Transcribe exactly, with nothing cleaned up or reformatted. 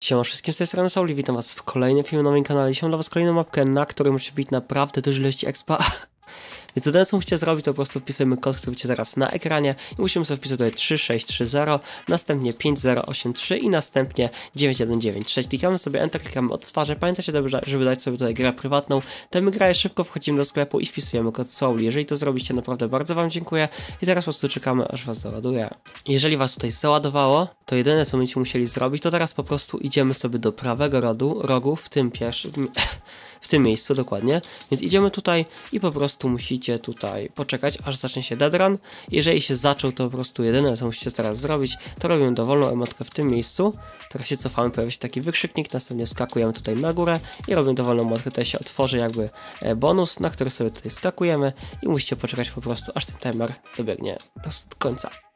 Siema wszystkim, z tej strony Sauli, witam was w kolejnym filmie na moim kanale. Dzisiaj mam dla was kolejną mapkę, na której musi być naprawdę dużej ilości expa. Więc jedyne co musicie zrobić, to po prostu wpisujemy kod, który widzicie teraz na ekranie i musimy sobie wpisać tutaj trzy sześć trzy zero, następnie pięć zero osiem trzy i następnie dziewięć jeden dziewięć sześć. Klikamy sobie Enter, klikamy odtwarzę. Pamiętajcie, żeby dać sobie tutaj grę prywatną. Temy grę szybko wchodzimy do sklepu i wpisujemy kod Sauli. Jeżeli to zrobicie, naprawdę bardzo wam dziękuję i teraz po prostu czekamy, aż was załaduje. Jeżeli was tutaj załadowało, to jedyne co będziecie musieli zrobić, to teraz po prostu idziemy sobie do prawego rodu, rogu w tym pierwszym... w tym miejscu dokładnie, więc idziemy tutaj i po prostu musicie tutaj poczekać, aż zacznie się deadrun. Jeżeli się zaczął, to po prostu jedyne co musicie teraz zrobić, to robimy dowolną emotkę w tym miejscu. Teraz się cofamy, pojawia się taki wykrzyknik, następnie skakujemy tutaj na górę i robimy dowolną emotkę. Tutaj się otworzy jakby bonus, na który sobie tutaj skakujemy i musicie poczekać po prostu, aż ten timer dobiegnie do końca.